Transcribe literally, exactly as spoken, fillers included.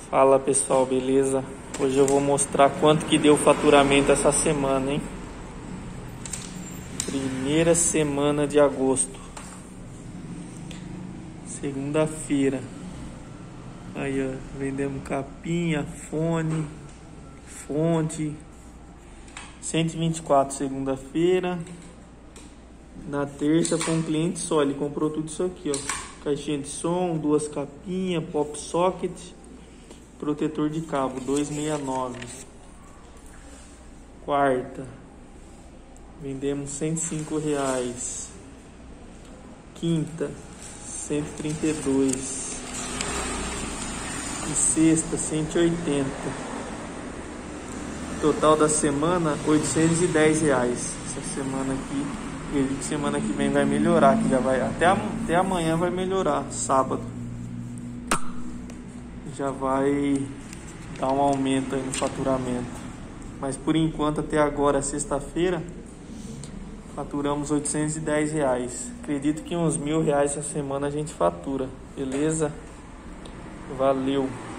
Fala pessoal, beleza? Hoje eu vou mostrar quanto que deu o faturamento essa semana, hein? Primeira semana de agosto, segunda-feira. Aí ó, vendemos capinha, fone, fonte. Cento e vinte e quatro segunda-feira. Na terça foi um cliente só, ele comprou tudo isso aqui, ó. Caixinha de som, duas capinhas, pop socket, protetor de cabo, duzentos e sessenta e nove. Quarta, vendemos cento e cinco reais. Quinta, cento e trinta e dois. E sexta, cento e oitenta. Total da semana, oitocentos e dez reais. Essa semana aqui, acredito que semana que vem vai melhorar, que já vai até, até amanhã vai melhorar, sábado. Já vai dar um aumento aí no faturamento. Mas por enquanto, até agora, sexta-feira, faturamos oitocentos e dez reais. Acredito que uns mil reais essa semana a gente fatura, beleza? Valeu!